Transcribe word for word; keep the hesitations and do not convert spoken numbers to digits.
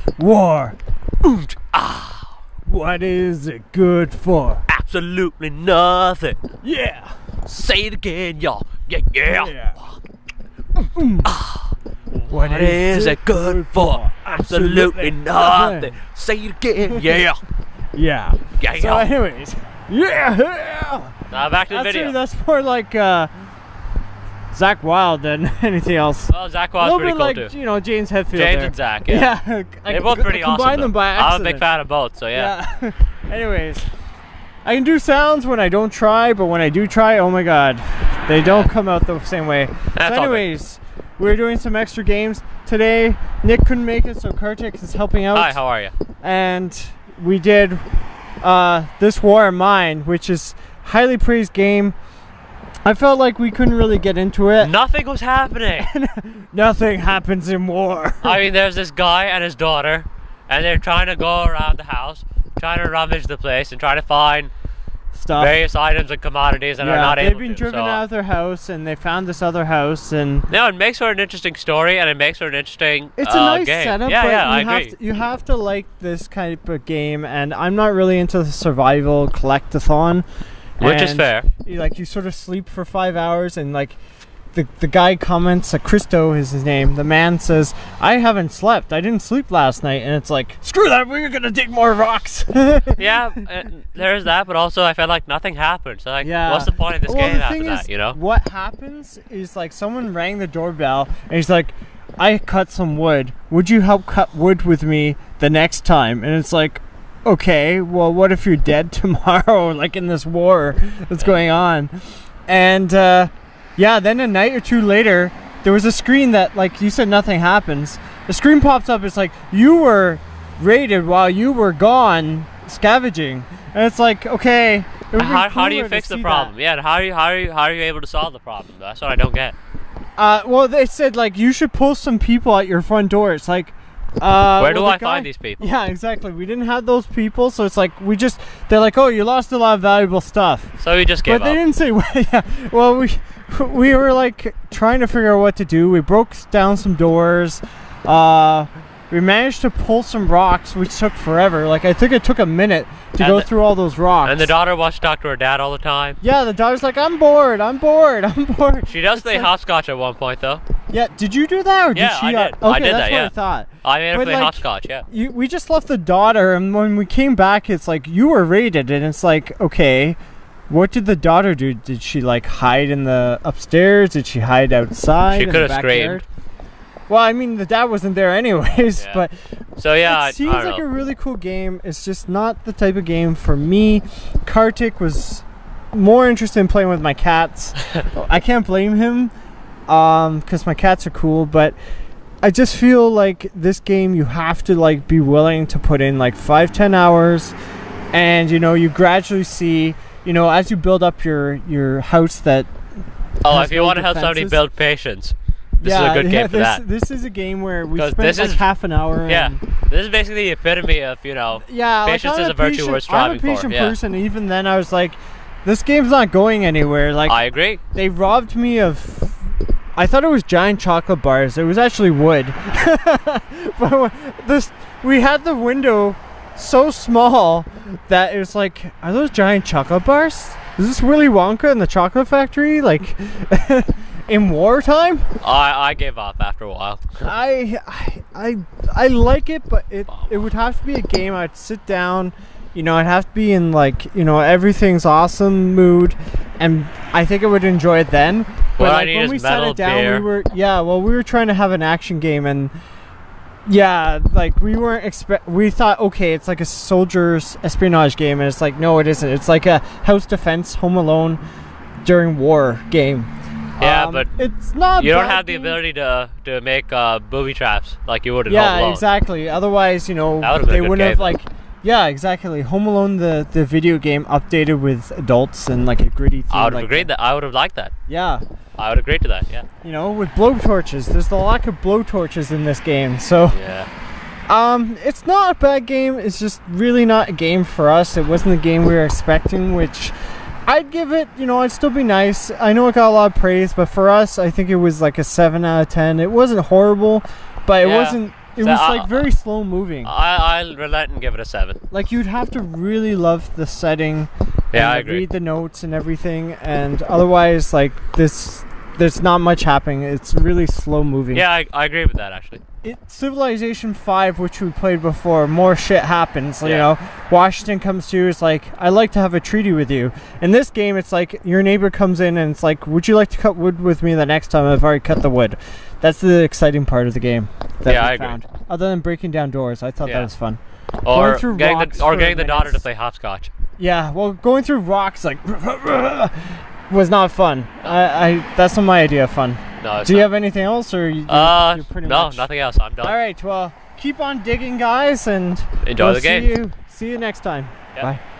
War. Oot, ah. What is it good for? Absolutely nothing. Yeah. Say it again, y'all. Yeah, yeah. Yeah. Ah. What What is it good for? Absolutely nothing. Say it again, yeah. Yeah. Yeah, So yeah. anyways. Yeah. Now back to the That's, video. that's more like uh, Zach Wilde than anything else. Well, Zach A was little pretty bit cool like, too. you know, James Hetfield James there. and Zach, yeah. Yeah. I They're both c- pretty awesome. combine them though. by I'm a accident. big fan of both, so yeah. Yeah. Anyways, I can do sounds when I don't try, but when I do try, oh my god, they don't come out the same way. That's so all good. anyways, we're doing some extra games today. Nick couldn't make it, so Kartik is helping out. Hi, how are you? And we did uh, This War of Mine, which is highly praised game. I felt like we couldn't really get into it. Nothing was happening. Nothing happens in war. I mean, there's this guy and his daughter, and they're trying to go around the house, trying to rummage the place and try to find Stuff. various items and commodities, and yeah, are not they've able been to. driven so. out of their house, and they found this other house, and No, it makes for an interesting story, and it makes for an interesting it's uh, a nice game. setup. Yeah, but yeah, you I have agree. To, you have to like this type of game, and I'm not really into the survival collectathon. Which is and fair. You, like you sort of sleep for five hours, and like the the guy comments, uh, Christo is his name. The man says, "I haven't slept. I didn't sleep last night," and it's like, screw that. We're gonna dig more rocks. Yeah, uh, there's that, but also I felt like nothing happened. So like, Yeah. what's the point of this Well, game the after thing that? is, You know? what happens is like someone rang the doorbell, and he's like, "I cut some wood. Would you help cut wood with me the next time?" And it's like, okay, well, what if you're dead tomorrow, like in this war that's going on? And uh, yeah, then a night or two later, there was a screen that, like you said, nothing happens. The screen pops up. It's like, you were raided while you were gone scavenging, and it's like, okay. it would've How, been how do you cooler to fix the see problem? that. Yeah, how are you how are you how are you able to solve the problem? That's what I don't get. Uh, well, they said like you should post some people at your front door. It's like, uh, Where do well, the I guy- find these people? Yeah, exactly. We didn't have those people, so it's like we just they're like, oh, you lost a lot of valuable stuff. So we just gave But they up. didn't say. Yeah. Well, we we were like trying to figure out what to do. We broke down some doors. Uh, we managed to pull some rocks, which took forever. Like I think it took a minute to And go the- through all those rocks. And the daughter wants to talk to her dad all the time. Yeah, the daughter's like, I'm bored. I'm bored. I'm bored. She does It's play like- hopscotch at one point, though. Yeah. Did you do that, or Yeah, did she? I uh, did. Okay, I did that's that, what yeah. I thought. I made her But, play like, hopscotch, yeah. You, we just left the daughter, and when we came back, it's like you were raided, and it's like, okay, what did the daughter do? Did she like hide in the upstairs? Did she hide outside? She in could the have screamed. backyard? Well, I mean, the dad wasn't there anyways, Yeah. but So yeah, I, it I seems don't like know. a really cool game. It's just not the type of game for me. Kartik was more interested in playing with my cats. I can't blame him, um, because my cats are cool, but I just feel like this game you have to like be willing to put in like five, ten hours, and you know you gradually see, you know, as you build up your your house that. Oh, has if you no want to help somebody defenses. build patience, this yeah, is a good yeah, game for this, that. This is a game where we 'Cause spent this like is- half an hour. Yeah, and, this is basically the epitome of, you know, yeah. patience like, I'm is a virtue patient, worth striving I'm a for, patient yeah. person. Even then, I was like, this game's not going anywhere. Like I agree. they robbed me of. I thought it was giant chocolate bars. It was actually wood. But this, we had the window so small that it was like, are those giant chocolate bars? Is this Willy Wonka in the chocolate factory? Like in wartime? I, I gave up after a while. I, I I I like it, but it it would have to be a game I'd sit down. You know, I'd have to be in like, you know, everything's awesome mood, and I think I would enjoy it then. But What I like need when is we sat metal, it down, beer. we were yeah. Well, we were trying to have an action game, and yeah, like we weren't expect. We thought, okay, it's like a soldier's espionage game, and it's like, no, it isn't. It's like a house defense, Home Alone during war game. Yeah, Um, but it's not. a you don't bad have the game. ability to to make uh, booby traps like you would in Home Yeah, Alone. exactly. Otherwise, you know, That would've been a they good wouldn't have game, like. Yeah, exactly. Home Alone, the the video game, updated with adults and like a gritty theme. I would have like agreed that. I would have liked that. Yeah, I would agree to that. Yeah. you know, with blowtorches. There's a lack of blowtorches in this game, so Yeah. um, it's not a bad game. It's just really not a game for us. It wasn't the game we were expecting, which I'd give it. You know, I'd still be nice. I know it got a lot of praise, but for us, I think it was like a seven out of ten. It wasn't horrible, but it Yeah. wasn't It So was I- like very slow moving. I, I'll relent and give it a seven. Like you'd have to really love the setting. Yeah, and I agree. read the notes and everything, and otherwise, like this, there's not much happening. It's really slow moving. Yeah, I, I agree with that actually. It, Civilization five, which we played before, more shit happens. You Yeah. know, Washington comes to you. It's like, I'd like to have a treaty with you. In this game, it's like your neighbor comes in and it's like, would you like to cut wood with me the next time? I've already cut the wood. That's the exciting part of the game. That Yeah, we I agree. found. Other than breaking down doors, I thought Yeah. that was fun. Or Going through getting rocks the or for getting the daughter to minutes. play hopscotch. Yeah, well, going through rocks like was not fun. I, I that's not my idea of fun. No, it's Do you not. have anything else, or you, Uh, you're pretty no, much nothing else. I'm done. All right, well, keep on digging, guys, and Enjoy we'll the see game. you. See you next time. Yeah. Bye.